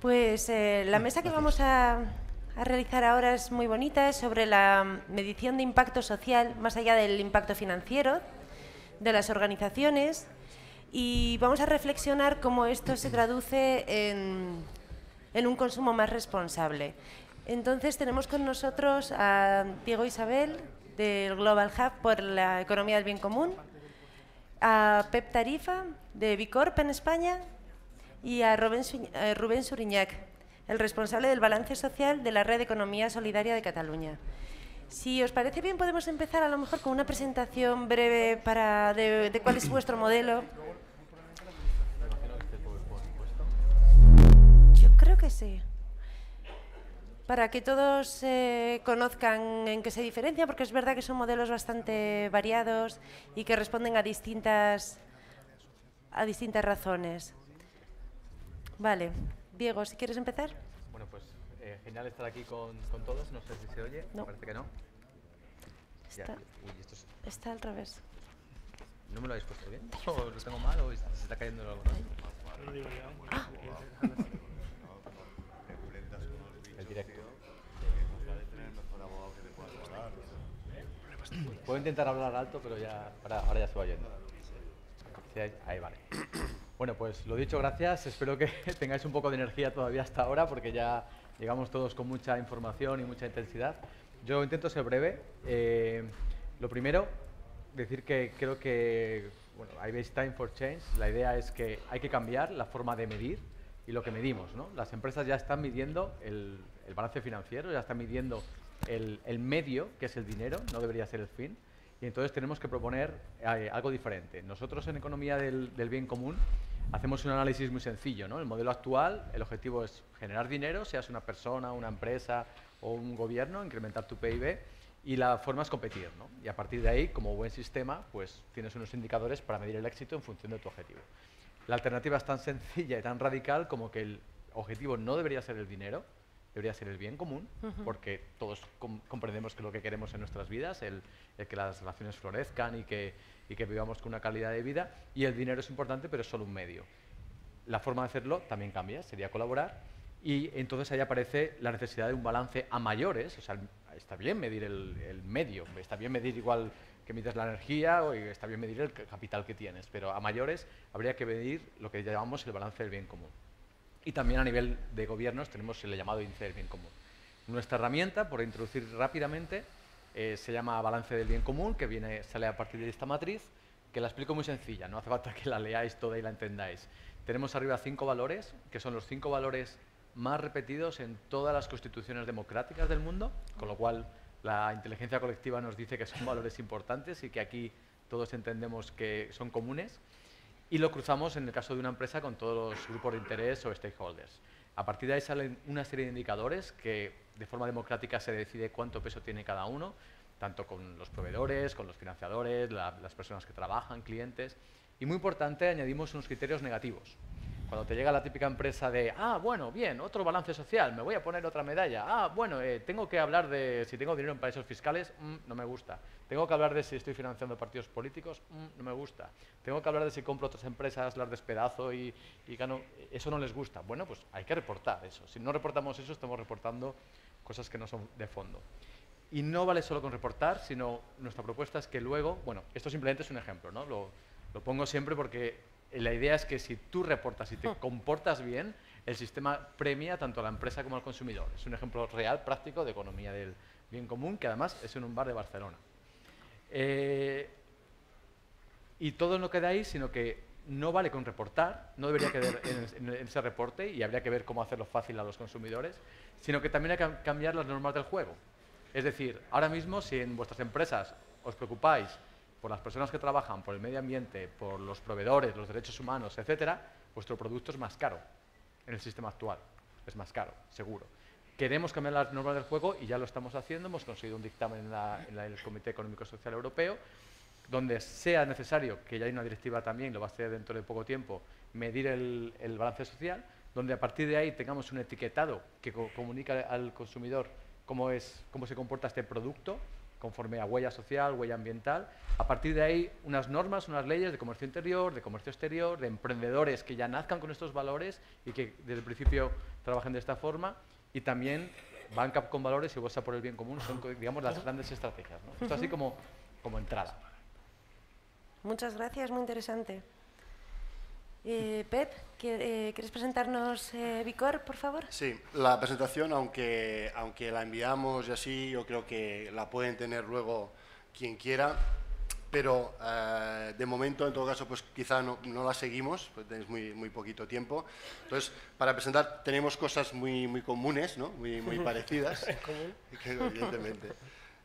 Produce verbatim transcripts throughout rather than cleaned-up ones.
Pues eh, la mesa que vamos a, a realizar ahora es muy bonita, es sobre la medición de impacto social, más allá del impacto financiero de las organizaciones, y vamos a reflexionar cómo esto se traduce en, en un consumo más responsable. Entonces tenemos con nosotros a Diego Isabel, del Global Hub por la Economía del Bien Común, a Pep Tarifa, de Bicorp en España, y a Rubén, eh, Rubén Suriñac, el responsable del balance social de la Red de Economía Solidaria de Cataluña. Si os parece bien, podemos empezar a lo mejor con una presentación breve para de, de cuál es vuestro modelo. Yo creo que sí. Para que todos eh, conozcan en qué se diferencian, porque es verdad que son modelos bastante variados y que responden a distintas, a distintas razones. Vale. Diego, si quieres empezar. Bueno, pues eh, genial estar aquí con, con todos. No sé si se oye. No. Parece que no. Está, Ya. Uy, esto es... está al revés. ¿No me lo habéis puesto bien? ¿O lo tengo mal o se está cayendo algo? Ah. El directo. Puedo intentar hablar alto, pero ya ahora, ahora ya se va yendo. Sí, ahí, ahí vale. Bueno, pues lo dicho, gracias. Espero que tengáis un poco de energía todavía hasta ahora, porque ya llegamos todos con mucha información y mucha intensidad. Yo intento ser breve. Eh, lo primero, decir que creo que, bueno, ahí veis Time for Change. La idea es que hay que cambiar la forma de medir y lo que medimos, ¿no? Las empresas ya están midiendo el, el balance financiero, ya están midiendo el, el medio, que es el dinero, no debería ser el fin. Y entonces tenemos que proponer eh, algo diferente. Nosotros en Economía del, del Bien Común hacemos un análisis muy sencillo, ¿no? El modelo actual, el objetivo es generar dinero, seas una persona, una empresa o un gobierno, incrementar tu P I B, y la forma es competir, ¿no? Y a partir de ahí, como buen sistema, pues tienes unos indicadores para medir el éxito en función de tu objetivo. La alternativa es tan sencilla y tan radical como que el objetivo no debería ser el dinero, debería ser el bien común, uh-huh. porque todos com comprendemos que lo que queremos en nuestras vidas, el, el que las relaciones florezcan y que, y que vivamos con una calidad de vida, y el dinero es importante, pero es solo un medio. La forma de hacerlo también cambia, sería colaborar, y entonces ahí aparece la necesidad de un balance a mayores. O sea, está bien medir el, el medio, está bien medir igual que mides la energía, o está bien medir el capital que tienes, pero a mayores habría que medir lo que llamamos el balance del bien común. Y también a nivel de gobiernos tenemos el llamado índice del bien común. Nuestra herramienta, por introducir rápidamente, eh, se llama balance del bien común, que viene, sale a partir de esta matriz, que la explico muy sencilla, no hace falta que la leáis toda y la entendáis. Tenemos arriba cinco valores, que son los cinco valores más repetidos en todas las constituciones democráticas del mundo, con lo cual la inteligencia colectiva nos dice que son valores importantes y que aquí todos entendemos que son comunes. Y lo cruzamos en el caso de una empresa con todos los grupos de interés o stakeholders. A partir de ahí salen una serie de indicadores que de forma democrática se decide cuánto peso tiene cada uno, tanto con los proveedores, con los financiadores, la, las personas que trabajan, clientes. Y muy importante, añadimos unos criterios negativos. Cuando te llega la típica empresa de, ah, bueno, bien, otro balance social, me voy a poner otra medalla. Ah, bueno, eh, tengo que hablar de si tengo dinero en paraísos fiscales, mm, no me gusta. Tengo que hablar de si estoy financiando partidos políticos, mm, no me gusta. Tengo que hablar de si compro otras empresas, las despedazo y, y gano. Eso no les gusta. Bueno, pues hay que reportar eso. Si no reportamos eso, estamos reportando cosas que no son de fondo. Y no vale solo con reportar, sino nuestra propuesta es que luego, bueno, esto simplemente es un ejemplo, ¿no? Lo, lo pongo siempre porque la idea es que si tú reportas y te comportas bien, el sistema premia tanto a la empresa como al consumidor. Es un ejemplo real, práctico, de economía del bien común, que además es en un bar de Barcelona. Eh, y todo no queda ahí, sino que no vale con reportar, no debería quedar en, en, en ese reporte y habría que ver cómo hacerlo fácil a los consumidores, sino que también hay que cambiar las normas del juego. Es decir, ahora mismo, si en vuestras empresas os preocupáis por las personas que trabajan, por el medio ambiente, por los proveedores, los derechos humanos, etcétera, vuestro producto es más caro en el sistema actual. Es más caro, seguro. Queremos cambiar las normas del juego y ya lo estamos haciendo. Hemos conseguido un dictamen en, la, en la, el Comité Económico y Social Europeo, donde sea necesario, que ya hay una directiva también, lo va a hacer dentro de poco tiempo, medir el, el balance social, donde a partir de ahí tengamos un etiquetado que co comunica al consumidor cómo, es, cómo se comporta este producto, conforme a huella social, huella ambiental. A partir de ahí, unas normas, unas leyes de comercio interior, de comercio exterior, de emprendedores que ya nazcan con estos valores y que desde el principio trabajen de esta forma. Y también banca con valores y bolsa por el bien común son, digamos, las grandes estrategias, ¿no? Esto así como, como entrada. Muchas gracias, muy interesante. Eh, Pep, ¿quieres presentarnos eh, B Corp, por favor? Sí, la presentación, aunque, aunque la enviamos y así, yo creo que la pueden tener luego quien quiera, pero eh, de momento, en todo caso, pues quizá no, no la seguimos, pues tenéis muy, muy poquito tiempo. Entonces, para presentar tenemos cosas muy, muy comunes, ¿no? Muy, muy parecidas, evidentemente.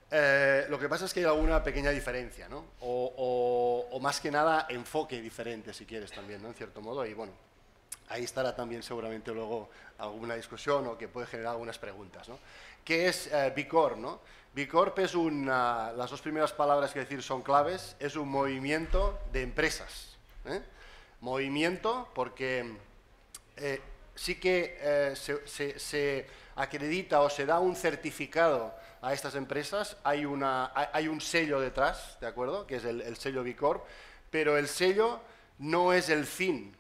Eh, lo que pasa es que hay alguna pequeña diferencia, ¿no? O, o, o más que nada enfoque diferente, si quieres también, ¿no? En cierto modo, y bueno, ahí estará también seguramente luego alguna discusión o que puede generar algunas preguntas, ¿no? ¿Qué es eh, B Corp, no? B Corp es una, las dos primeras palabras que decir son claves, es un movimiento de empresas, ¿eh? Movimiento porque eh, sí que eh, se, se, se acredita o se da un certificado a estas empresas, hay, una, hay un sello detrás, ¿de acuerdo? Que es el, el sello B Corp, pero el sello no es el fin,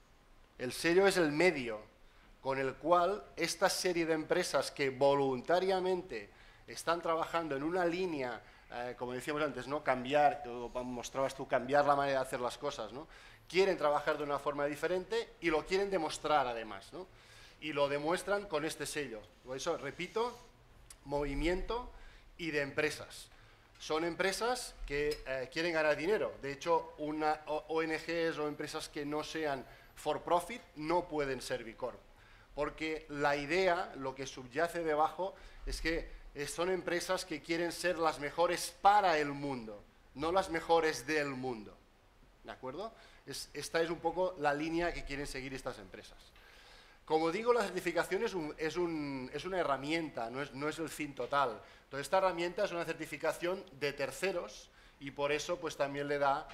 el sello es el medio con el cual esta serie de empresas que voluntariamente están trabajando en una línea, eh, como decíamos antes, ¿no? Cambiar, como mostrabas tú, cambiar la manera de hacer las cosas, ¿no? Quieren trabajar de una forma diferente y lo quieren demostrar además, ¿no? Y lo demuestran con este sello. Por eso, repito, movimiento y de empresas. Son empresas que eh, quieren ganar dinero. De hecho, una O N Ges o empresas que no sean for profit no pueden ser B Corp. Porque la idea, lo que subyace debajo, es que eh, son empresas que quieren ser las mejores para el mundo, no las mejores del mundo. ¿De acuerdo? Es, esta es un poco la línea que quieren seguir estas empresas. Como digo, la certificación es, un, es, un, es una herramienta, no es, no es el fin total. Entonces, esta herramienta es una certificación de terceros y por eso pues, también le da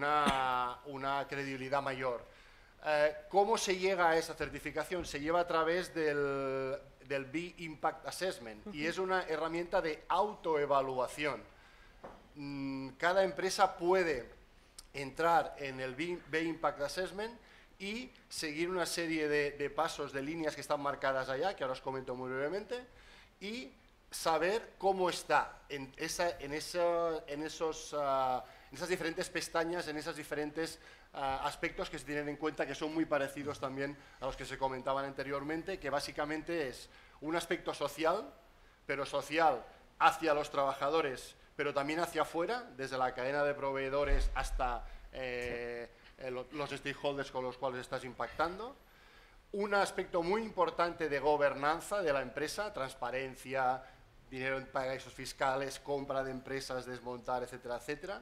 una, una credibilidad mayor. Eh, ¿Cómo se llega a esa certificación? Se lleva a través del, del B Impact Assessment y es una herramienta de autoevaluación. Mm, cada empresa puede entrar en el B Impact Assessment y seguir una serie de, de pasos, de líneas que están marcadas allá, que ahora os comento muy brevemente, y saber cómo está en, esa, en, esa, en, esos, uh, en esas diferentes pestañas, en esos diferentes uh, aspectos que se tienen en cuenta, que son muy parecidos también a los que se comentaban anteriormente, que básicamente es un aspecto social, pero social hacia los trabajadores, pero también hacia afuera, desde la cadena de proveedores hasta eh, los stakeholders con los cuales estás impactando. Un aspecto muy importante de gobernanza de la empresa, transparencia, dinero en paraísos fiscales, compra de empresas, desmontar, etcétera, etcétera.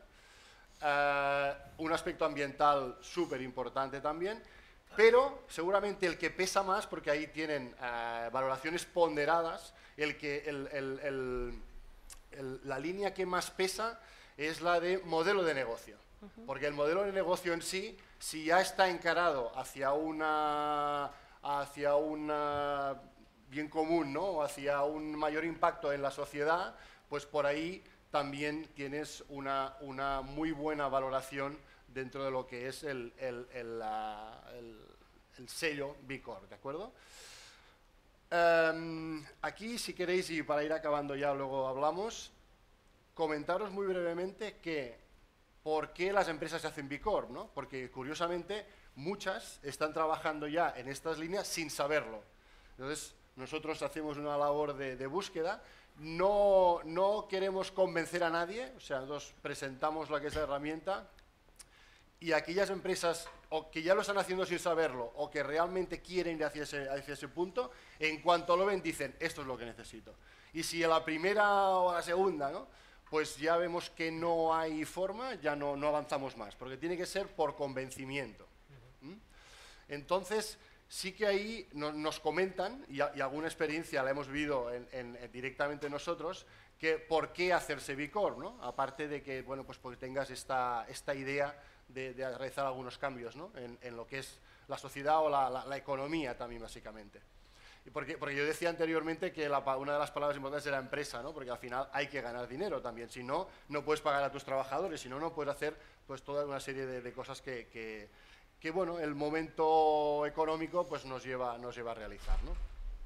Uh, un aspecto ambiental súper importante también, pero seguramente el que pesa más, porque ahí tienen uh, valoraciones ponderadas, el que, el, el, el, el, la línea que más pesa es la de modelo de negocio. Porque el modelo de negocio en sí, si ya está encarado hacia una hacia un bien común, ¿no? Hacia un mayor impacto en la sociedad, pues por ahí también tienes una, una muy buena valoración dentro de lo que es el, el, el, el, el sello B Corp, ¿de acuerdo? Um, aquí, si queréis, y para ir acabando ya luego hablamos, comentaros muy brevemente que ¿por qué las empresas se hacen B Corp, ¿no? Porque, curiosamente, muchas están trabajando ya en estas líneas sin saberlo. Entonces, nosotros hacemos una labor de, de búsqueda. No, no queremos convencer a nadie, o sea, nosotros presentamos lo que es la herramienta y aquellas empresas o que ya lo están haciendo sin saberlo o que realmente quieren ir hacia ese, hacia ese punto, en cuanto lo ven, dicen, esto es lo que necesito. Y si a la primera o a la segunda, ¿no?, pues ya vemos que no hay forma, ya no, no avanzamos más, porque tiene que ser por convencimiento. ¿Mm? Entonces, sí que ahí no, nos comentan, y, a, y alguna experiencia la hemos vivido en, en, en directamente nosotros, que por qué hacerse B Corp, ¿no? Aparte de que, bueno, pues porque tengas esta, esta idea de, de realizar algunos cambios, ¿no?, en, en lo que es la sociedad o la, la, la economía también, básicamente. Porque, porque yo decía anteriormente que la, una de las palabras importantes era empresa, ¿no? Porque al final hay que ganar dinero también. Si no, no puedes pagar a tus trabajadores, si no, no puedes hacer pues, toda una serie de, de cosas que, que, que, bueno, el momento económico pues, nos, lleva, nos lleva a realizar, ¿no?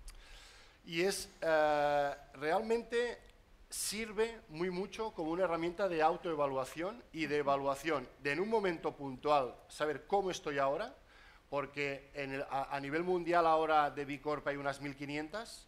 Y es eh, realmente sirve muy mucho como una herramienta de autoevaluación y de evaluación de en un momento puntual saber cómo estoy ahora, porque en el, a, a nivel mundial ahora de B Corp hay unas mil quinientas,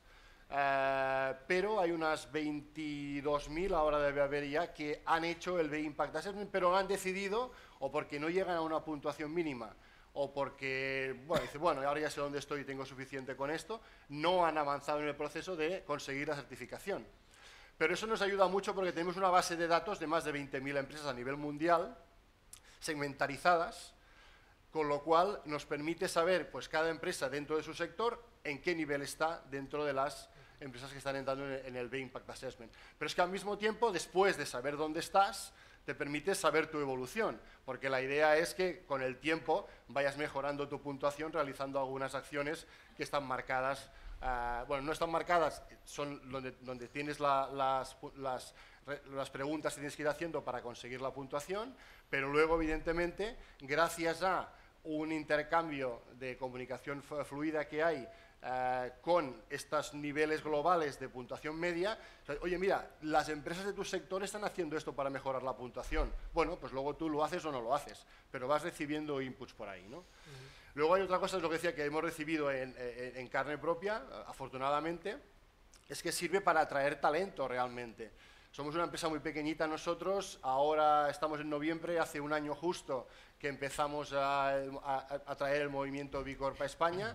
eh, pero hay unas veintidós mil ahora debe haber ya que han hecho el B Impact Assessment, pero han decidido o porque no llegan a una puntuación mínima o porque, bueno, dice, bueno, ahora ya sé dónde estoy y tengo suficiente con esto, no han avanzado en el proceso de conseguir la certificación. Pero eso nos ayuda mucho porque tenemos una base de datos de más de veinte mil empresas a nivel mundial, segmentarizadas, con lo cual nos permite saber, pues, cada empresa dentro de su sector en qué nivel está dentro de las empresas que están entrando en el B Impact Assessment. Pero es que al mismo tiempo, después de saber dónde estás, te permite saber tu evolución, porque la idea es que con el tiempo vayas mejorando tu puntuación realizando algunas acciones que están marcadas, uh, bueno, no están marcadas, son donde, donde tienes la, las, las, las preguntas que tienes que ir haciendo para conseguir la puntuación, pero luego, evidentemente, gracias a un intercambio de comunicación fluida que hay eh, con estos niveles globales de puntuación media, o sea, oye, mira, las empresas de tu sector están haciendo esto para mejorar la puntuación. Bueno, pues luego tú lo haces o no lo haces, pero vas recibiendo inputs por ahí, ¿no? Uh-huh. Luego hay otra cosa, es lo que decía, que hemos recibido en, en, en carne propia, afortunadamente, es que sirve para atraer talento realmente. Somos una empresa muy pequeñita nosotros, ahora estamos en noviembre, hace un año justo que empezamos a, a, a traer el movimiento B Corp a España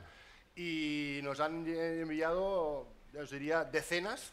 y nos han enviado, os diría, decenas,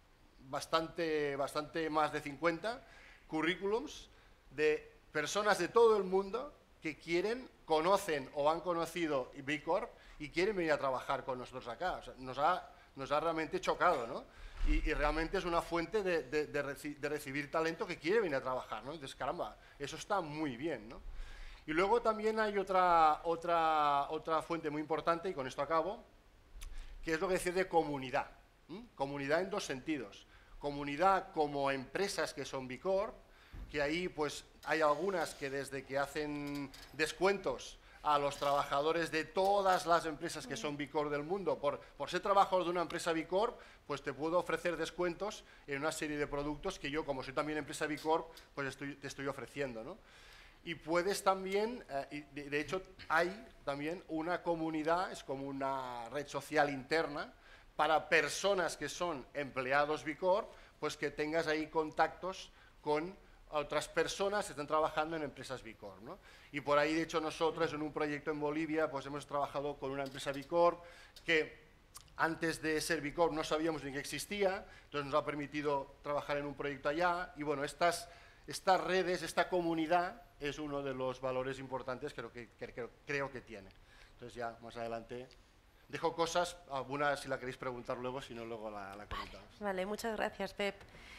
bastante, bastante más de cincuenta currículums de personas de todo el mundo que quieren, conocen o han conocido B Corp y quieren venir a trabajar con nosotros acá. O sea, nos ha, nos ha realmente chocado, ¿no? Y, y realmente es una fuente de, de, de, reci de recibir talento que quiere venir a trabajar, ¿no? Entonces, caramba, eso está muy bien, ¿no? Y luego también hay otra, otra, otra fuente muy importante, y con esto acabo, que es lo que decía de comunidad. ¿Mm? Comunidad en dos sentidos. Comunidad como empresas que son B Corp, que ahí pues hay algunas que desde que hacen descuentos a los trabajadores de todas las empresas que son B Corp del mundo, por, por ser trabajador de una empresa B Corp, pues te puedo ofrecer descuentos en una serie de productos que yo, como soy también empresa B Corp, pues estoy, te estoy ofreciendo, ¿no? Y puedes también, eh, y de, de hecho hay también una comunidad, es como una red social interna, para personas que son empleados B Corp, pues que tengas ahí contactos con otras personas que están trabajando en empresas B Corp, ¿no? Y por ahí, de hecho, nosotros en un proyecto en Bolivia, pues hemos trabajado con una empresa B Corp que antes de ser B Corp no sabíamos ni que existía, entonces nos ha permitido trabajar en un proyecto allá, y bueno, estas, estas redes, esta comunidad es uno de los valores importantes que creo que, que, que creo que tiene. Entonces ya, más adelante, dejo cosas, algunas si la queréis preguntar luego, si no luego la, la comentamos. Vale, muchas gracias, Pep.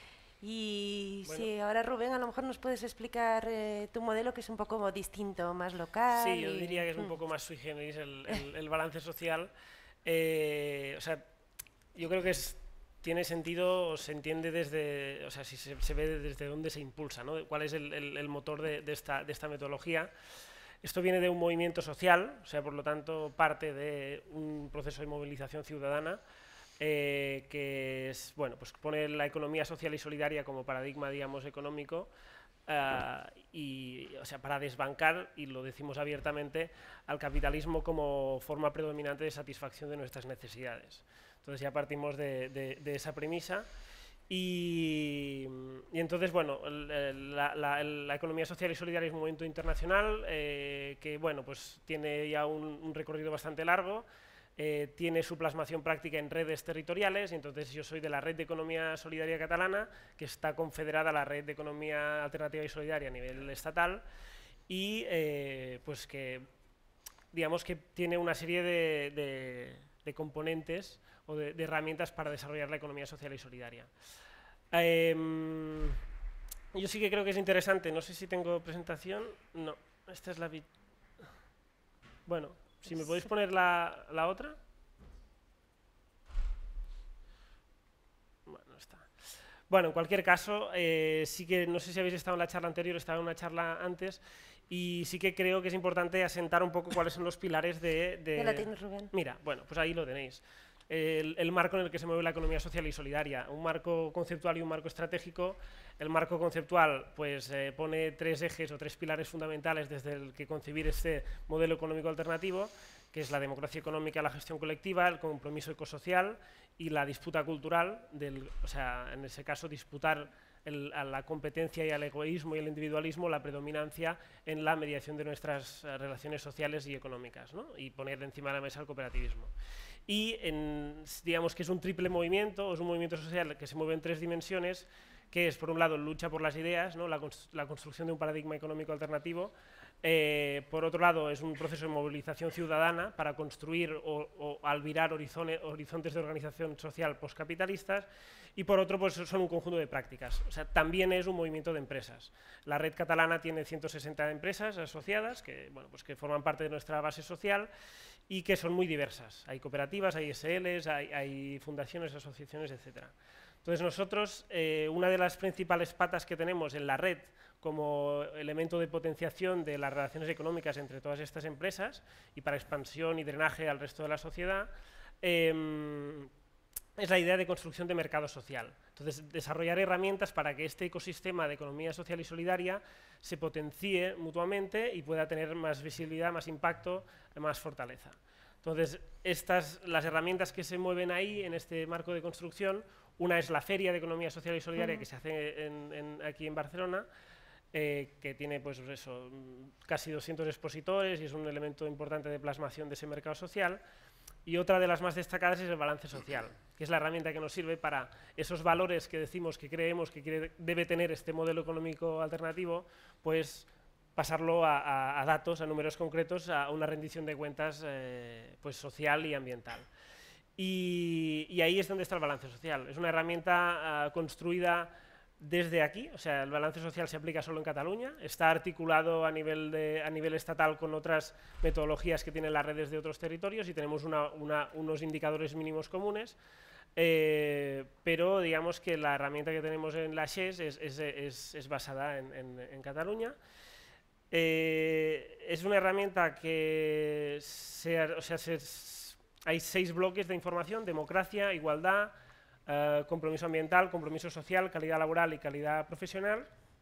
Y bueno, sí, ahora Rubén, a lo mejor nos puedes explicar eh, tu modelo, que es un poco distinto, más local. Sí, yo y... diría que es un poco más sui generis el, el, el balance social. Eh, o sea, yo creo que es, tiene sentido, se entiende desde, o sea, si se, se ve desde dónde se impulsa, ¿no? Cuál es el, el, el motor de, de, esta, de esta metodología. Esto viene de un movimiento social, o sea, por lo tanto, parte de un proceso de movilización ciudadana, eh, que es, bueno, pues pone la economía social y solidaria como paradigma, digamos, económico, uh, y, o sea, para desbancar, y lo decimos abiertamente, al capitalismo como forma predominante de satisfacción de nuestras necesidades. Entonces ya partimos de, de, de esa premisa. Y, y entonces, bueno, la, la, la economía social y solidaria es un movimiento internacional eh, que, bueno, pues tiene ya un, un recorrido bastante largo, eh, tiene su plasmación práctica en redes territoriales, y entonces yo soy de la Red de Economía Solidaria Catalana, que está confederada a la Red de Economía Alternativa y Solidaria a nivel estatal, y eh, pues que, digamos que tiene una serie de, de, de componentes o de, de herramientas para desarrollar la economía social y solidaria. Eh, yo sí que creo que es interesante, no sé si tengo presentación, no, esta es la... Bueno, si me podéis poner la, la otra. está. Bueno, en cualquier caso, eh, sí que, no sé si habéis estado en la charla anterior, estaba en una charla antes, y sí que creo que es importante asentar un poco cuáles son los pilares de... de... Ya la tienes, Rubén. Mira, bueno, pues ahí lo tenéis. El, el marco en el que se mueve la economía social y solidaria, un marco conceptual y un marco estratégico. El marco conceptual pues, eh, pone tres ejes o tres pilares fundamentales desde el que concebir este modelo económico alternativo, que es la democracia económica, la gestión colectiva, el compromiso ecosocial y la disputa cultural, del, o sea, en ese caso disputar el, a la competencia y al egoísmo y el individualismo la predominancia en la mediación de nuestras uh, relaciones sociales y económicas, ¿no? Y poner encima de la mesa el cooperativismo. Y en, digamos que es un triple movimiento, es un movimiento social que se mueve en tres dimensiones, que es, por un lado, lucha por las ideas, ¿no? la, constru la construcción de un paradigma económico alternativo. Eh, por otro lado, es un proceso de movilización ciudadana para construir o, o albirar horizontes de organización social postcapitalistas, y por otro, pues son un conjunto de prácticas. O sea, también es un movimiento de empresas. La red catalana tiene ciento sesenta empresas asociadas que, bueno, pues que forman parte de nuestra base social y que son muy diversas. Hay cooperativas, hay S Ls, hay, hay fundaciones, asociaciones, etcétera. Entonces nosotros, eh, una de las principales patas que tenemos en la red como elemento de potenciación de las relaciones económicas entre todas estas empresas y para expansión y drenaje al resto de la sociedad, eh, es la idea de construcción de mercado social. Entonces, desarrollar herramientas para que este ecosistema de economía social y solidaria se potencie mutuamente y pueda tener más visibilidad, más impacto, más fortaleza. Entonces, estas, las herramientas que se mueven ahí en este marco de construcción, una es la Feria de Economía Social y Solidaria uh-huh. que se hace en, en, aquí en Barcelona, eh, que tiene pues, eso, casi doscientos expositores y es un elemento importante de plasmación de ese mercado social. Y otra de las más destacadas es el balance social, que es la herramienta que nos sirve para esos valores que decimos que creemos que quiere, debe tener este modelo económico alternativo, pues pasarlo a, a, a datos, a números concretos, a una rendición de cuentas eh, pues social y ambiental. Y, y ahí es donde está el balance social. Es una herramienta uh, construida desde aquí, o sea, el balance social se aplica solo en Cataluña, está articulado a nivel, de, a nivel estatal con otras metodologías que tienen las redes de otros territorios y tenemos una, una, unos indicadores mínimos comunes, eh, pero digamos que la herramienta que tenemos en la X E S es, es, es, es basada en, en, en Cataluña. Eh, es una herramienta que se, o sea, se, hay seis bloques de información: democracia, igualdad, Uh, compromiso ambiental, compromiso social, calidad laboral y calidad profesional.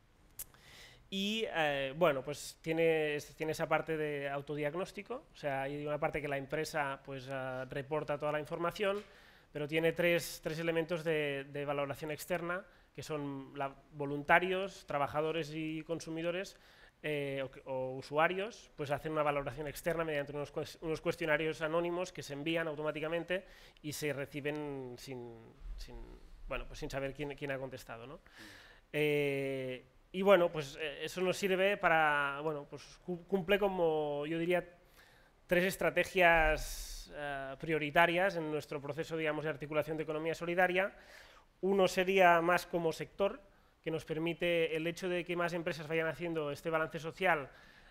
Y eh, bueno, pues tiene, tiene esa parte de autodiagnóstico, o sea, hay una parte que la empresa pues uh, reporta toda la información, pero tiene tres, tres elementos de, de valoración externa, que son la, voluntarios, trabajadores y consumidores, eh, o, o usuarios, pues hacen una valoración externa mediante unos, unos cuestionarios anónimos que se envían automáticamente y se reciben sin, sin, bueno, pues sin saber quién, quién ha contestado, ¿no? Eh, y bueno, pues eh, eso nos sirve para, bueno, pues cumple como, yo diría, tres estrategias uh, prioritarias en nuestro proceso, digamos, de articulación de economía solidaria. Uno sería más como sector, que nos permite el hecho de que más empresas vayan haciendo este balance social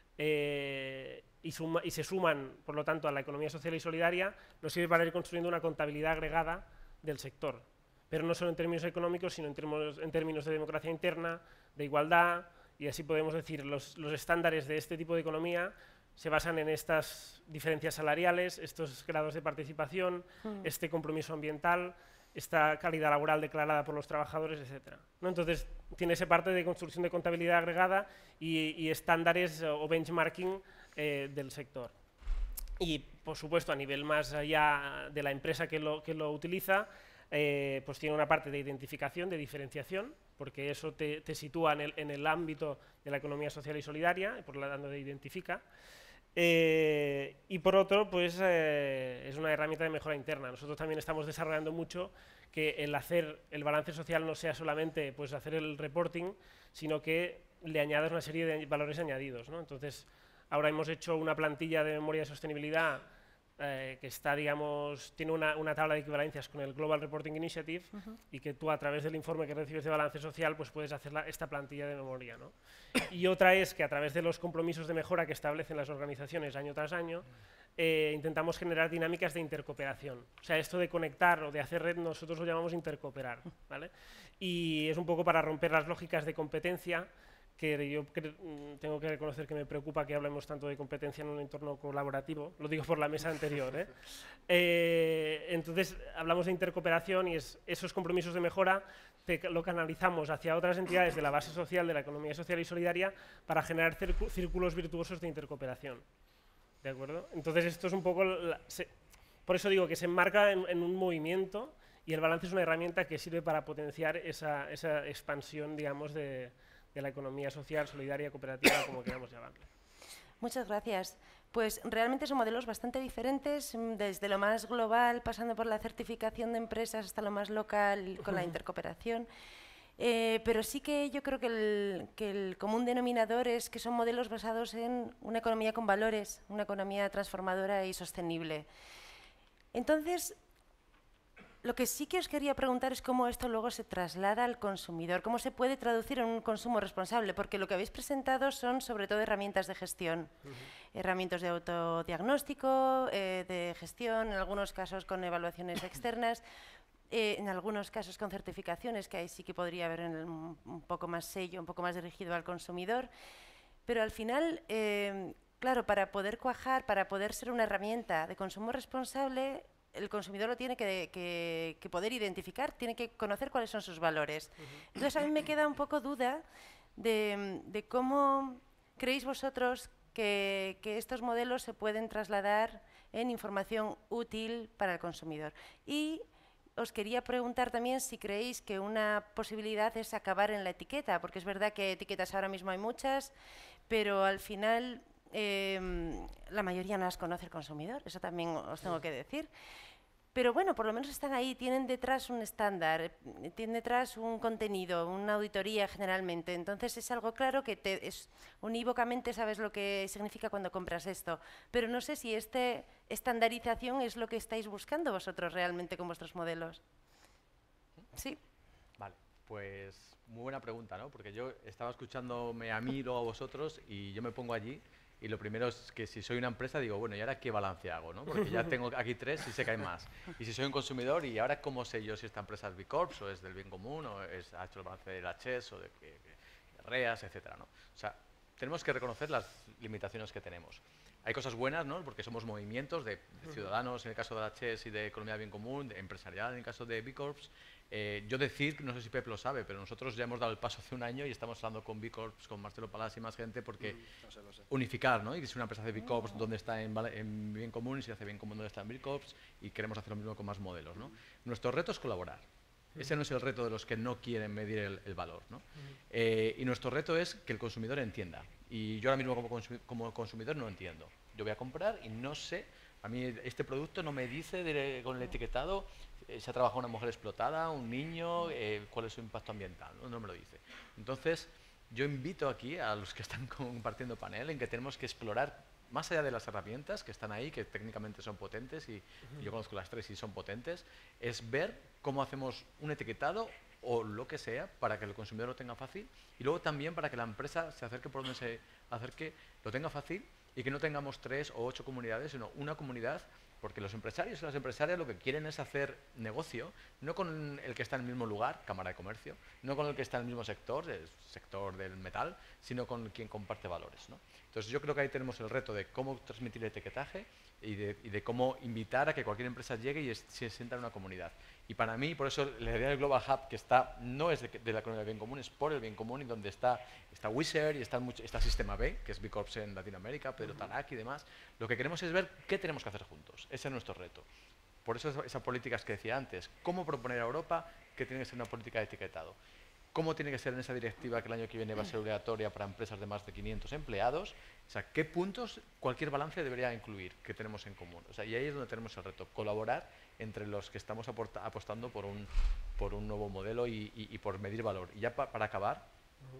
eh, y, suma, y se suman, por lo tanto, a la economía social y solidaria, nos sirve para ir construyendo una contabilidad agregada del sector, pero no solo en términos económicos, sino en términos, en términos de democracia interna, de igualdad, y así podemos decir, los, los estándares de este tipo de economía se basan en estas diferencias salariales, estos grados de participación, mm. este compromiso ambiental, esta calidad laboral declarada por los trabajadores, etcétera, ¿no? Entonces, tiene esa parte de construcción de contabilidad agregada y, y estándares o benchmarking eh, del sector. Y, por supuesto, a nivel más allá de la empresa que lo, que lo utiliza, eh, pues tiene una parte de identificación, de diferenciación, porque eso te, te sitúa en el, en el ámbito de la economía social y solidaria, y por lo tanto te identifica. Eh, y por otro, pues eh, es una herramienta de mejora interna. Nosotros también estamos desarrollando mucho que el hacer el balance social no sea solamente pues, hacer el reporting, sino que le añadas una serie de valores añadidos, ¿no? Entonces, ahora hemos hecho una plantilla de memoria de sostenibilidad eh, que está, digamos, tiene una, una tabla de equivalencias con el Global Reporting Initiative uh-huh. y que tú a través del informe que recibes de balance social pues puedes hacer la, esta plantilla de memoria, ¿no? Y otra es que a través de los compromisos de mejora que establecen las organizaciones año tras año eh, intentamos generar dinámicas de intercooperación. O sea, esto de conectar o de hacer red nosotros lo llamamos intercooperar, ¿vale? Y es un poco para romper las lógicas de competencia, que yo tengo que reconocer que me preocupa que hablemos tanto de competencia en un entorno colaborativo, lo digo por la mesa anterior, ¿eh? Eh, entonces, hablamos de intercooperación y es, esos compromisos de mejora lo canalizamos hacia otras entidades de la base social, de la economía social y solidaria, para generar círculos virtuosos de intercooperación. ¿De acuerdo? Entonces, esto es un poco... La, se, por eso digo que se enmarca en, en un movimiento y el balance es una herramienta que sirve para potenciar esa, esa expansión, digamos, de... de la economía social, solidaria, cooperativa, como queramos llamarlo. Muchas gracias. Pues realmente son modelos bastante diferentes, desde lo más global, pasando por la certificación de empresas, hasta lo más local, con la intercooperación. Eh, pero sí que yo creo que el, que el común denominador es que son modelos basados en una economía con valores, una economía transformadora y sostenible. Entonces, lo que sí que os quería preguntar es cómo esto luego se traslada al consumidor, cómo se puede traducir en un consumo responsable, porque lo que habéis presentado son sobre todo herramientas de gestión, uh-huh. herramientas de autodiagnóstico, eh, de gestión, en algunos casos con evaluaciones externas, eh, en algunos casos con certificaciones, que ahí sí que podría haber un, un poco más sello, un poco más dirigido al consumidor, pero al final, eh, claro, para poder cuajar, para poder ser una herramienta de consumo responsable, el consumidor lo tiene que, que, que poder identificar, tiene que conocer cuáles son sus valores. Uh-huh. Entonces, a mí me queda un poco duda de, de cómo creéis vosotros que, que estos modelos se pueden trasladar en información útil para el consumidor. Y os quería preguntar también si creéis que una posibilidad es acabar en la etiqueta, porque es verdad que etiquetas ahora mismo hay muchas, pero al final eh, la mayoría no las conoce el consumidor, eso también os tengo que decir. Pero bueno, por lo menos están ahí, tienen detrás un estándar, tienen detrás un contenido, una auditoría generalmente. Entonces es algo claro que te, es, unívocamente sabes lo que significa cuando compras esto. Pero no sé si esta estandarización es lo que estáis buscando vosotros realmente con vuestros modelos. ¿Sí? Vale, pues muy buena pregunta, ¿no? Porque yo estaba escuchándome a mí, luego a vosotros, y yo me pongo allí. Y lo primero es que si soy una empresa digo, bueno, ¿y ahora qué balance hago? ¿No? Porque ya tengo aquí tres y sé que hay más. Y si soy un consumidor, ¿y ahora cómo sé yo si esta empresa es B Corp o es del bien común o es, ha hecho el balance del H E S o de, de, de REAS, etcétera, ¿no? O sea, tenemos que reconocer las limitaciones que tenemos. Hay cosas buenas, ¿no? Porque somos movimientos de, de ciudadanos en el caso del H E S y de economía de bien común, de empresarial en el caso de B Corps. Eh, yo decir, no sé si Pep lo sabe, pero nosotros ya hemos dado el paso hace un año y estamos hablando con B Corps, con Marcelo Palás y más gente, porque mm, no sé, no sé. unificar, ¿no? Y que es una empresa de B Corps oh. donde está en, en bien común y si hace bien común donde está en B Corps y queremos hacer lo mismo con más modelos, ¿no? Mm. Nuestro reto es colaborar. Mm. Ese no es el reto de los que no quieren medir el, el valor, ¿no? Mm. Eh, y nuestro reto es que el consumidor entienda. Y yo ahora mismo como, consum como consumidor no entiendo. Yo voy a comprar y no sé, a mí este producto no me dice de, con el etiquetado eh, se ha trabajado una mujer explotada, un niño, eh, cuál es su impacto ambiental, ¿no? No me lo dice. Entonces, yo invito aquí a los que están compartiendo panel en que tenemos que explorar más allá de las herramientas que están ahí, que técnicamente son potentes, y, uh-huh. y yo conozco las tres y son potentes, es ver cómo hacemos un etiquetado o lo que sea para que el consumidor lo tenga fácil y luego también para que la empresa se acerque por donde se acerque, lo tenga fácil y que no tengamos tres o ocho comunidades, sino una comunidad, porque los empresarios y las empresarias lo que quieren es hacer negocio, no con el que está en el mismo lugar, Cámara de Comercio, no con el que está en el mismo sector, el sector del metal, sino con quien comparte valores, ¿no? Entonces yo creo que ahí tenemos el reto de cómo transmitir el etiquetaje y de, y de cómo invitar a que cualquier empresa llegue y es, se sienta en una comunidad. Y para mí, por eso la idea del Global Hub, que está, no es de, de la economía del bien común, es por el bien común, y donde está, está Wizz Air y está, mucho, está Sistema B, que es B Corps en Latinoamérica, Pedro Tarak y demás. Lo que queremos es ver qué tenemos que hacer juntos. Ese es nuestro reto. Por eso esas políticas que decía antes, cómo proponer a Europa que tiene que ser una política de etiquetado. Cómo tiene que ser en esa directiva que el año que viene va a ser obligatoria para empresas de más de quinientos empleados. O sea, qué puntos cualquier balance debería incluir que tenemos en común. O sea, y ahí es donde tenemos el reto, colaborar entre los que estamos apostando por un, por un nuevo modelo y, y, y por medir valor. Y ya pa, para acabar, uh-huh.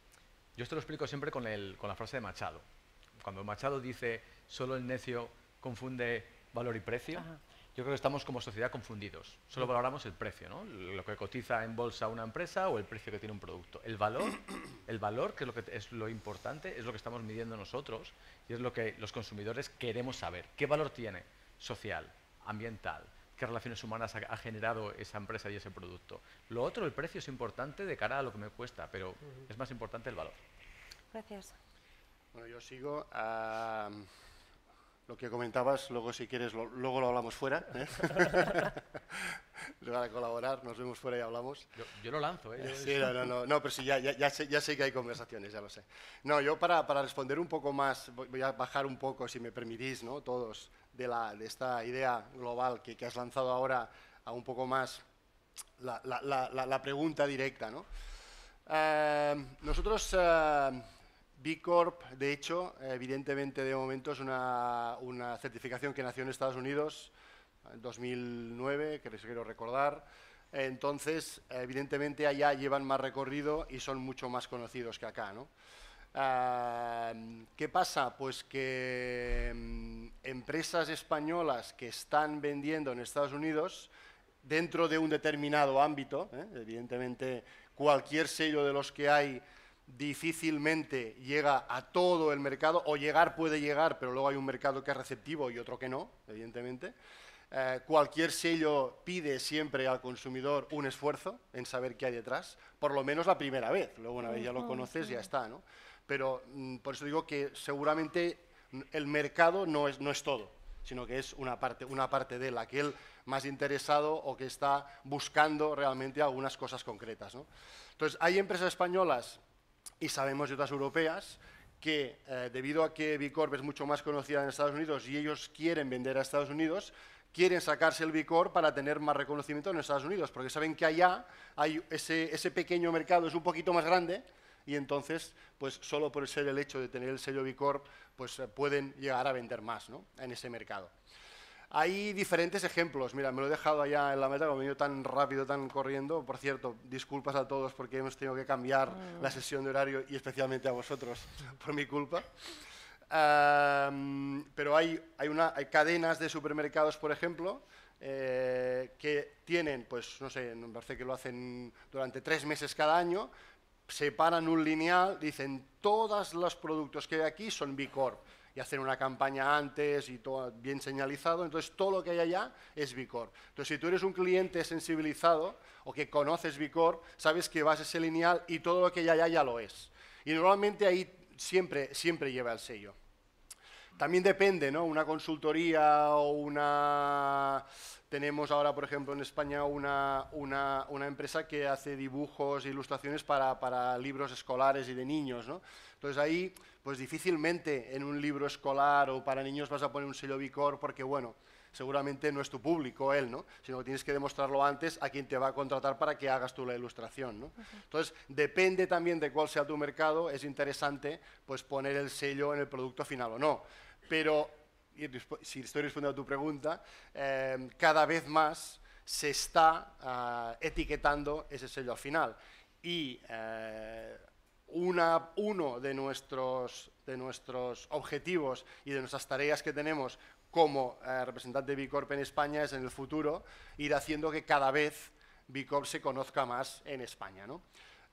yo esto lo explico siempre con, el, con la frase de Machado. Cuando Machado dice, solo el necio confunde valor y precio, uh-huh. Yo creo que estamos como sociedad confundidos. Solo valoramos el precio, ¿no? Lo que cotiza en bolsa una empresa o el precio que tiene un producto. El valor, el valor, que es lo que es lo importante, es lo que estamos midiendo nosotros y es lo que los consumidores queremos saber. ¿Qué valor tiene social, ambiental? ¿Qué relaciones humanas ha, ha generado esa empresa y ese producto? Lo otro, el precio es importante de cara a lo que me cuesta, pero uh-huh. es más importante el valor. Gracias. Bueno, yo sigo. Uh, lo que comentabas, luego si quieres, lo, luego lo hablamos fuera. ¿eh? Para colaborar, nos vemos fuera y hablamos. Yo, yo lo lanzo, ¿eh? Sí, no, no, no, no, pero sí, ya, ya, ya, sé, ya sé que hay conversaciones, ya lo sé. No, yo para, para responder un poco más, voy a bajar un poco, si me permitís, ¿no? Todos, de, la, de esta idea global que, que has lanzado ahora a un poco más la, la, la, la pregunta directa, ¿no? Eh, nosotros... Eh, B Corp, de hecho, evidentemente de momento es una, una certificación que nació en Estados Unidos en dos mil nueve, que les quiero recordar. Entonces, evidentemente allá llevan más recorrido y son mucho más conocidos que acá, ¿no? Uh, ¿Qué pasa? Pues que um, empresas españolas que están vendiendo en Estados Unidos dentro de un determinado ámbito, ¿eh? Evidentemente cualquier sello de los que hay difícilmente llega a todo el mercado, o llegar puede llegar, pero luego hay un mercado que es receptivo y otro que no, evidentemente. Eh, cualquier sello pide siempre al consumidor un esfuerzo en saber qué hay detrás, por lo menos la primera vez, luego una vez ya lo conoces ya está, ¿no? Pero mm, por eso digo que seguramente el mercado no es, no es todo, sino que es una parte, una parte de él, aquel más interesado o que está buscando realmente algunas cosas concretas, ¿no? Entonces, hay empresas españolas y sabemos de otras europeas que, eh, debido a que B Corp es mucho más conocida en Estados Unidos y ellos quieren vender a Estados Unidos, quieren sacarse el B Corp para tener más reconocimiento en Estados Unidos, porque saben que allá hay ese, ese pequeño mercado es un poquito más grande y entonces, pues solo por ser el hecho de tener el sello B Corp, pues eh, pueden llegar a vender más, ¿no? En ese mercado. Hay diferentes ejemplos. Mira, me lo he dejado allá en la meta, como he venido tan rápido, tan corriendo. Por cierto, disculpas a todos porque hemos tenido que cambiar mm. la sesión de horario y especialmente a vosotros por mi culpa. Um, pero hay, hay, una, hay cadenas de supermercados, por ejemplo, eh, que tienen, pues no sé, me parece que lo hacen durante tres meses cada año, separan un lineal, dicen todos los productos que hay aquí son B Corp. Y hacen una campaña antes y todo bien señalizado, entonces todo lo que hay allá es B Corp. Entonces, si tú eres un cliente sensibilizado o que conoces B Corp, sabes que vas a ese lineal y todo lo que hay allá ya lo es. Y normalmente ahí siempre, siempre lleva el sello. También depende, ¿no? Una consultoría o una... Tenemos ahora, por ejemplo, en España una, una, una empresa que hace dibujos e ilustraciones para, para libros escolares y de niños, ¿no? Entonces ahí, pues difícilmente en un libro escolar o para niños vas a poner un sello B Corp porque, bueno, seguramente no es tu público él, ¿no? Sino que tienes que demostrarlo antes a quien te va a contratar para que hagas tú la ilustración, ¿no? Uh-huh. Entonces, depende también de cuál sea tu mercado, es interesante pues poner el sello en el producto final o no. Pero, y si estoy respondiendo a tu pregunta, eh, cada vez más se está uh, etiquetando ese sello al final. Y eh, una, uno de nuestros, de nuestros objetivos y de nuestras tareas que tenemos como eh, representante de B Corp en España es en el futuro ir haciendo que cada vez B Corp se conozca más en España, ¿no?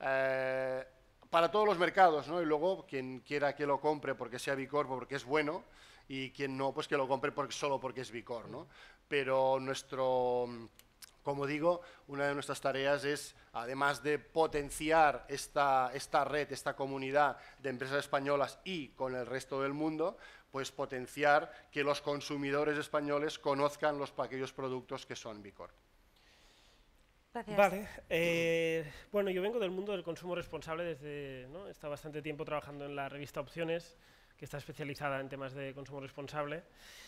Eh, para todos los mercados, ¿no? Y luego quien quiera que lo compre porque sea B Corp o porque es bueno, y quien no, pues que lo compre porque, solo porque es B Corp, ¿no? Pero nuestro, como digo, una de nuestras tareas es, además de potenciar esta, esta red, esta comunidad de empresas españolas y con el resto del mundo, pues potenciar que los consumidores españoles conozcan los aquellos productos que son B Corp. Gracias. Vale, eh, bueno, yo vengo del mundo del consumo responsable desde, ¿no? He estado bastante tiempo trabajando en la revista Opciones, que está especializada en temas de consumo responsable.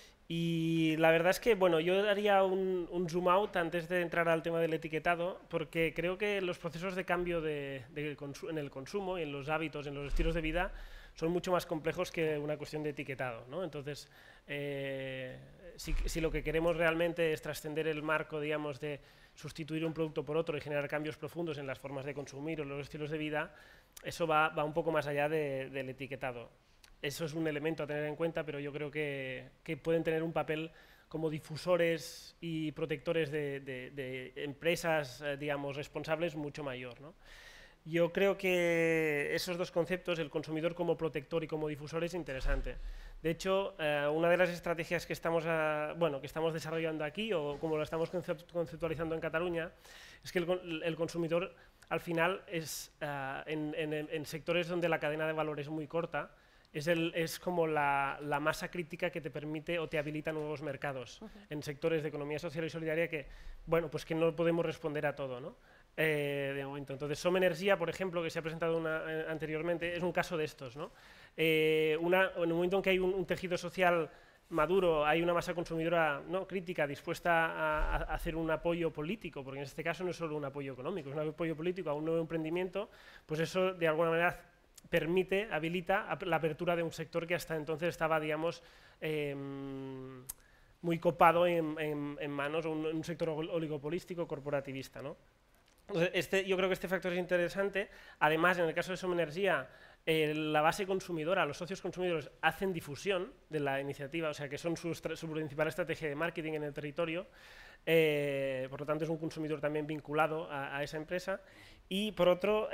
Y la verdad es que, bueno, yo haría un, un zoom out antes de entrar al tema del etiquetado, porque creo que los procesos de cambio de, de en el consumo y en los hábitos, en los estilos de vida, son mucho más complejos que una cuestión de etiquetado, ¿no? Entonces, eh, si, si lo que queremos realmente es trascender el marco, digamos, de sustituir un producto por otro y generar cambios profundos en las formas de consumir o los estilos de vida, eso va, va un poco más allá de, del etiquetado. Eso es un elemento a tener en cuenta, pero yo creo que, que pueden tener un papel como difusores y protectores de, de, de empresas, eh, digamos, responsables mucho mayor, ¿no? Yo creo que esos dos conceptos, el consumidor como protector y como difusor, es interesante. De hecho, eh, una de las estrategias que estamos, a, bueno, que estamos desarrollando aquí, o como lo estamos conceptualizando en Cataluña, es que el, el consumidor, al final, es uh, en, en, en sectores donde la cadena de valor es muy corta, es, el, es como la, la masa crítica que te permite o te habilita nuevos mercados. Uh-huh. En sectores de economía social y solidaria que, bueno, pues que no podemos responder a todo, ¿no? Eh, de momento. Entonces, Som Energia, por ejemplo, que se ha presentado una, eh, anteriormente, es un caso de estos, ¿no? Eh, una, en el momento en que hay un, un tejido social maduro, hay una masa consumidora, ¿no?, crítica, dispuesta a, a hacer un apoyo político, porque en este caso no es solo un apoyo económico, es un apoyo político a un nuevo emprendimiento, pues eso de alguna manera permite, habilita la apertura de un sector que hasta entonces estaba, digamos, eh, muy copado en, en, en manos de un, un sector oligopolístico corporativista, ¿no? Entonces, este, yo creo que este factor es interesante. Además, en el caso de Som Energia, eh, la base consumidora, los socios consumidores hacen difusión de la iniciativa, o sea que son su, su principal estrategia de marketing en el territorio, eh, por lo tanto es un consumidor también vinculado a, a esa empresa, y por otro,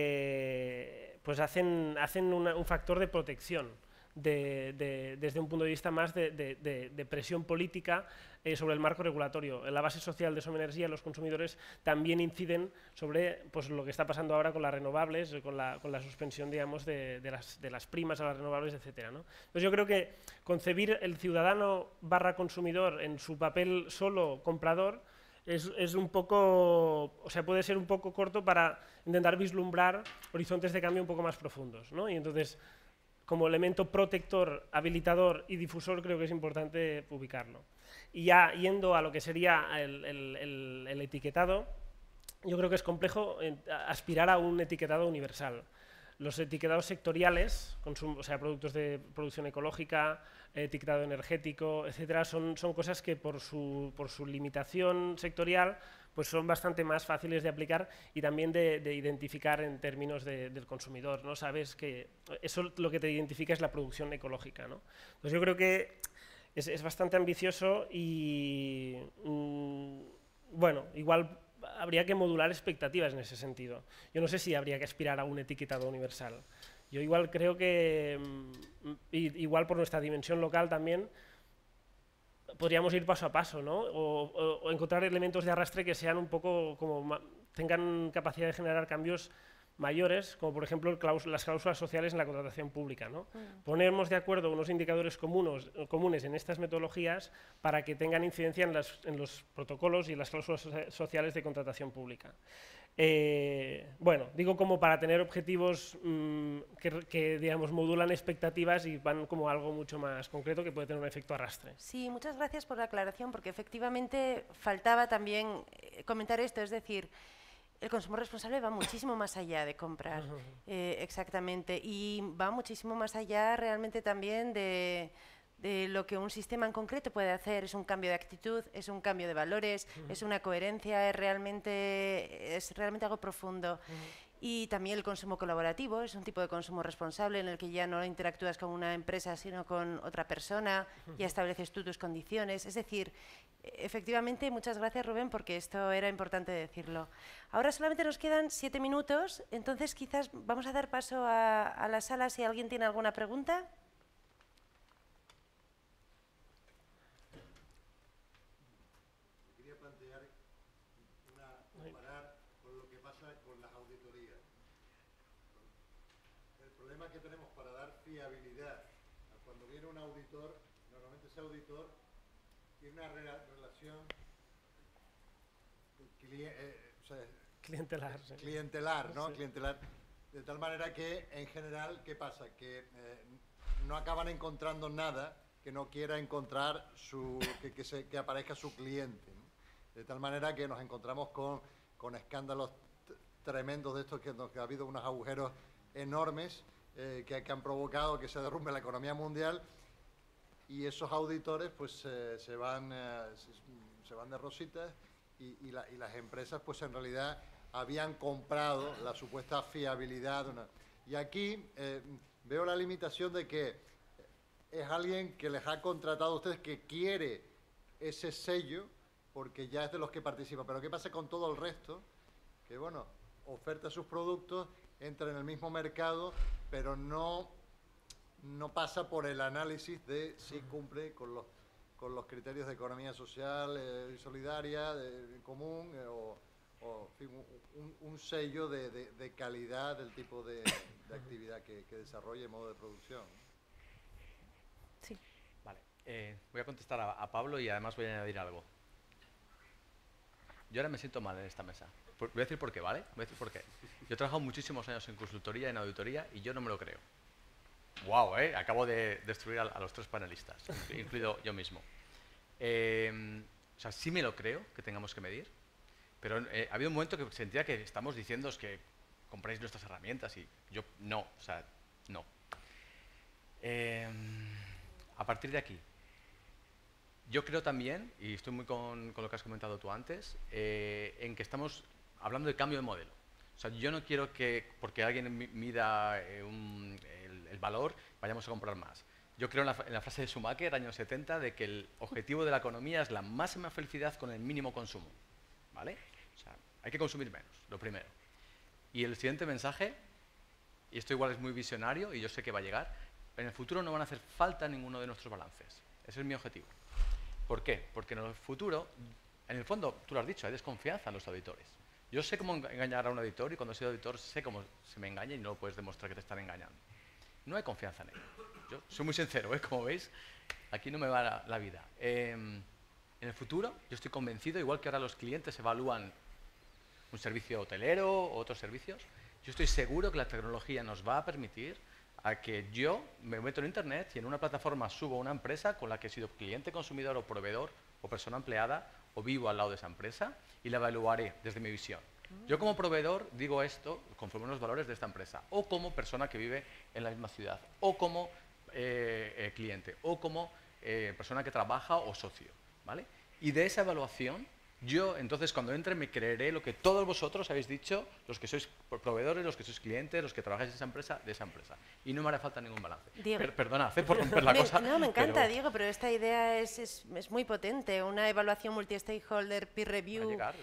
eh, pues hacen, hacen una, un factor de protección. De, de, desde un punto de vista más de, de, de, de presión política eh, sobre el marco regulatorio. En la base social de Som Energia, los consumidores también inciden sobre, pues, lo que está pasando ahora con las renovables, con la, con la suspensión, digamos, de, de, las, de las primas a las renovables, etcétera, ¿no? Entonces yo creo que concebir el ciudadano barra consumidor en su papel solo comprador es, es un poco, o sea, puede ser un poco corto para intentar vislumbrar horizontes de cambio un poco más profundos, ¿no? Y entonces, como elemento protector, habilitador y difusor, creo que es importante ubicarlo. Y ya yendo a lo que sería el, el, el, el etiquetado, yo creo que es complejo aspirar a un etiquetado universal. Los etiquetados sectoriales, consumo, o sea, productos de producción ecológica, etiquetado energético, etcétera, son, son cosas que por su, por su limitación sectorial pues son bastante más fáciles de aplicar y también de, de identificar en términos de, del consumidor, ¿no? Sabes que eso lo que te identifica es la producción ecológica, ¿no? Pues yo creo que es, es bastante ambicioso y, mmm, bueno, igual habría que modular expectativas en ese sentido. Yo no sé si habría que aspirar a un etiquetado universal. Yo igual creo que, igual por nuestra dimensión local también, podríamos ir paso a paso, ¿no? O, o, o encontrar elementos de arrastre que sean un poco, como tengan capacidad de generar cambios mayores, como por ejemplo el claus las cláusulas sociales en la contratación pública, ¿no? Mm. Ponernos de acuerdo unos indicadores comunes, comunes en estas metodologías para que tengan incidencia en, las, en los protocolos y las cláusulas sociales de contratación pública. Eh, bueno, digo como para tener objetivos mmm, que, que, digamos, modulan expectativas y van como algo mucho más concreto que puede tener un efecto arrastre. Sí, muchas gracias por la aclaración, porque efectivamente faltaba también comentar esto, es decir, el consumo responsable va muchísimo más allá de comprar, uh-huh. eh, exactamente, y va muchísimo más allá realmente también de, de lo que un sistema en concreto puede hacer. Es un cambio de actitud, es un cambio de valores, uh-huh. es una coherencia, es realmente, es realmente algo profundo. Uh-huh. Y también el consumo colaborativo, es un tipo de consumo responsable en el que ya no interactúas con una empresa sino con otra persona, uh-huh. ya estableces tú tus condiciones. Es decir, efectivamente, muchas gracias Rubén, porque esto era importante decirlo. Ahora solamente nos quedan siete minutos, entonces quizás vamos a dar paso a, a la sala si alguien tiene alguna pregunta. Quería plantear una, comparar con lo que pasa con las auditorías. El problema que tenemos para dar fiabilidad, cuando viene un auditor, normalmente ese auditor tiene una re relación eh, o sea, clientelar, sí. clientelar, ¿no? Sí. Clientelar, de tal manera que, en general, ¿qué pasa? Que eh, no acaban encontrando nada que no quiera encontrar su, que, que, se, que aparezca su cliente, ¿no? De tal manera que nos encontramos con, con escándalos tremendos de estos, que, que ha habido unos agujeros enormes eh, que, que han provocado que se derrumbe la economía mundial. Y esos auditores pues eh, se, van, eh, se, se van de rositas y, y, la, y las empresas pues en realidad habían comprado la supuesta fiabilidad. Una, y aquí eh, veo la limitación de que es alguien que les ha contratado a ustedes que quiere ese sello porque ya es de los que participa. Pero ¿qué pasa con todo el resto? Que bueno, oferta sus productos, entra en el mismo mercado, pero no, no pasa por el análisis de si cumple con los, con los criterios de economía social y eh, solidaria, de, común, eh, o, o en fin, un, un sello de, de, de calidad del tipo de, de actividad que, que desarrolla y modo de producción. Sí. Vale, eh, voy a contestar a, a Pablo y además voy a añadir algo. Yo ahora me siento mal en esta mesa. Por, voy a decir por qué, ¿vale? Voy a decir por qué. Yo he trabajado muchísimos años en consultoría, en auditoría, y yo no me lo creo. ¡Guau, eh! Acabo de destruir a, a los tres panelistas, incluido yo mismo. Eh, o sea, sí me lo creo que tengamos que medir, pero eh, ha habido un momento que sentía que estamos diciéndoos que compráis nuestras herramientas y yo no, o sea, no. Eh, a partir de aquí, yo creo también, y estoy muy con, con lo que has comentado tú antes, eh, en que estamos hablando de cambio de modelo. O sea, yo no quiero que, porque alguien mida eh, un, el, el valor, vayamos a comprar más. Yo creo en la, en la frase de Schumacher, años setenta, de que el objetivo de la economía es la máxima felicidad con el mínimo consumo. ¿Vale? O sea, hay que consumir menos, lo primero. Y el siguiente mensaje, y esto igual es muy visionario y yo sé que va a llegar, en el futuro no van a hacer falta ninguno de nuestros balances. Ese es mi objetivo. ¿Por qué? Porque en el futuro, en el fondo, tú lo has dicho, hay desconfianza en los auditores. Yo sé cómo engañar a un auditor y cuando soy auditor sé cómo se me engaña y no puedes demostrar que te están engañando. No hay confianza en ello. Yo soy muy sincero, ¿eh? Como veis, aquí no me va la, la vida. Eh, en el futuro, yo estoy convencido, igual que ahora los clientes evalúan un servicio hotelero o otros servicios, yo estoy seguro que la tecnología nos va a permitir a que yo me meto en Internet y en una plataforma subo a una empresa con la que he sido cliente, consumidor o proveedor o persona empleada o vivo al lado de esa empresa y la evaluaré desde mi visión. Yo como proveedor digo esto conforme a los valores de esta empresa o como persona que vive en la misma ciudad o como eh, eh, cliente o como eh, persona que trabaja o socio, ¿vale? Y de esa evaluación yo, entonces, cuando entre, me creeré lo que todos vosotros habéis dicho, los que sois proveedores, los que sois clientes, los que trabajáis en esa empresa, de esa empresa. Y no me hará falta ningún balance. Per perdona, por romper la me, cosa. No, me encanta, pero... Diego, pero esta idea es, es, es muy potente. Una evaluación multi-stakeholder, peer review. Llegar,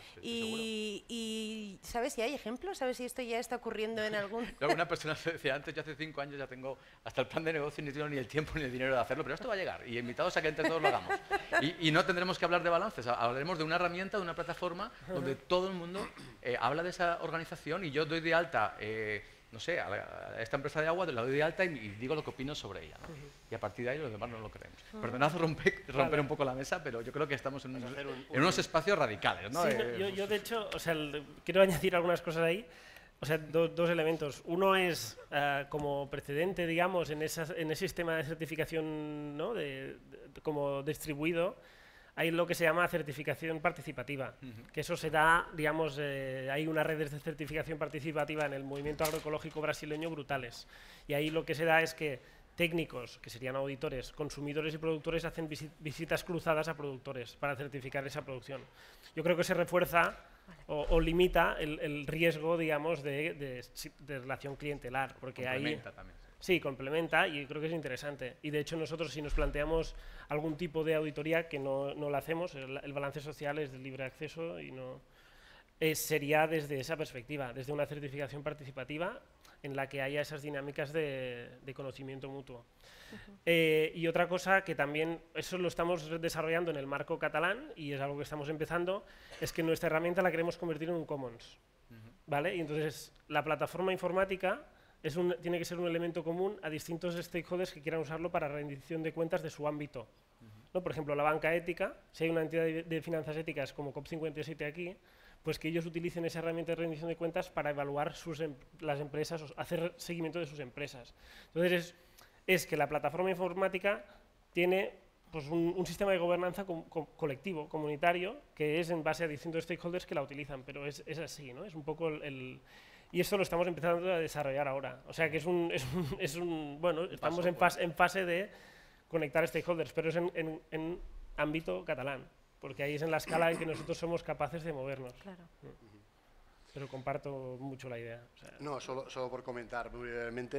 y, y, ¿sabes si hay ejemplos? ¿Sabes si esto ya está ocurriendo en algún...? Alguna persona se decía antes, yo hace cinco años ya tengo hasta el plan de negocio y no tengo ni el tiempo ni el dinero de hacerlo, pero esto va a llegar. Y invitados a que entre todos lo hagamos. Y, y no tendremos que hablar de balances, hablaremos de una herramienta, de una plataforma donde todo el mundo eh, habla de esa organización y yo doy de alta, eh, no sé, a, la, a esta empresa de agua, la doy de alta y, y digo lo que opino sobre ella, ¿no? Uh-huh. Y a partir de ahí los demás no lo creemos. Uh-huh. Perdonad romper, romper vale. un poco la mesa, pero yo creo que estamos en, un, un, en unos espacios radicales, ¿no? Sí, eh, yo, yo, de hecho, o sea, el, quiero añadir algunas cosas ahí. O sea, do, dos elementos. Uno es uh, como precedente, digamos, en, esa, en ese sistema de certificación, ¿no? de, de, como distribuido. Hay lo que se llama certificación participativa, uh-huh. que eso se da, digamos, eh, hay unas redes de certificación participativa en el movimiento agroecológico brasileño brutales. Y ahí lo que se da es que técnicos, que serían auditores, consumidores y productores, hacen visi visitas cruzadas a productores para certificar esa producción. Yo creo que se refuerza o, o limita el, el riesgo, digamos, de, de, de relación clientelar. Porque complementa ahí, también. Sí, complementa y creo que es interesante. Y de hecho nosotros si nos planteamos algún tipo de auditoría, que no, no la hacemos, el, el balance social es de libre acceso y no eh, sería desde esa perspectiva, desde una certificación participativa en la que haya esas dinámicas de, de conocimiento mutuo. Uh-huh. eh, y otra cosa que también, eso lo estamos desarrollando en el marco catalán y es algo que estamos empezando, es que nuestra herramienta la queremos convertir en un commons. Uh-huh. ¿Vale? Y entonces la plataforma informática Es un, tiene que ser un elemento común a distintos stakeholders que quieran usarlo para rendición de cuentas de su ámbito. Uh-huh. ¿No? Por ejemplo, la banca ética, si hay una entidad de, de finanzas éticas como COP cincuenta y siete aquí, pues que ellos utilicen esa herramienta de rendición de cuentas para evaluar sus em, las empresas, o hacer seguimiento de sus empresas. Entonces, es, es que la plataforma informática tiene pues, un, un sistema de gobernanza co co colectivo, comunitario, que es en base a distintos stakeholders que la utilizan, pero es, es así, ¿no? Es un poco el... el Y esto lo estamos empezando a desarrollar ahora. O sea que es un, es un, es un bueno, estamos en fase, en fase de conectar stakeholders, pero es en, en, en ámbito catalán, porque ahí es en la escala en que nosotros somos capaces de movernos. Claro. Pero comparto mucho la idea. O sea, no, solo, solo por comentar muy brevemente,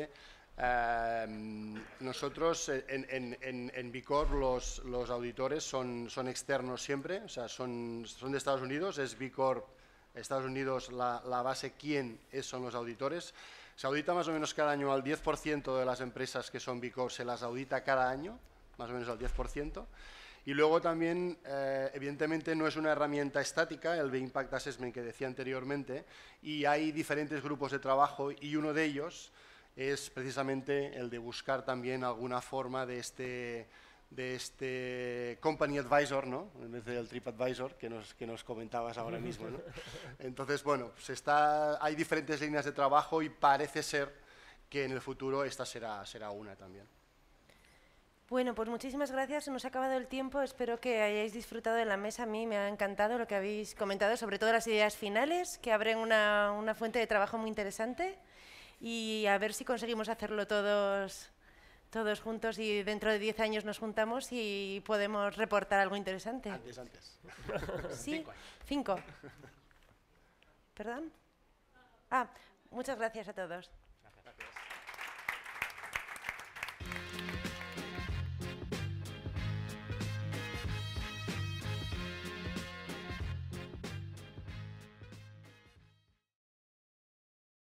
Eh, nosotros en, en, en, en Vicor los, los auditores son, son externos siempre, o sea, son, son de Estados Unidos, es Vicor, Estados Unidos la, la base, ¿quién es, son los auditores? Se audita más o menos cada año al diez por ciento de las empresas que son Vicor, se las audita cada año, más o menos al diez por ciento. Y luego también, eh, evidentemente, no es una herramienta estática, el B-Impact Assessment que decía anteriormente, y hay diferentes grupos de trabajo y uno de ellos es precisamente el de buscar también alguna forma de este, de este Company Advisor, ¿no? En vez del TripAdvisor que nos, que nos comentabas ahora mismo, ¿no? Entonces, bueno, pues está, hay diferentes líneas de trabajo y parece ser que en el futuro esta será, será una también. Bueno, pues muchísimas gracias. Se nos ha acabado el tiempo. Espero que hayáis disfrutado de la mesa. A mí me ha encantado lo que habéis comentado, sobre todo las ideas finales, que abren una, una fuente de trabajo muy interesante. Y a ver si conseguimos hacerlo todos, todos juntos y dentro de diez años nos juntamos y podemos reportar algo interesante. Antes, antes. Sí, cinco. ¿Perdón? Ah, muchas gracias a todos.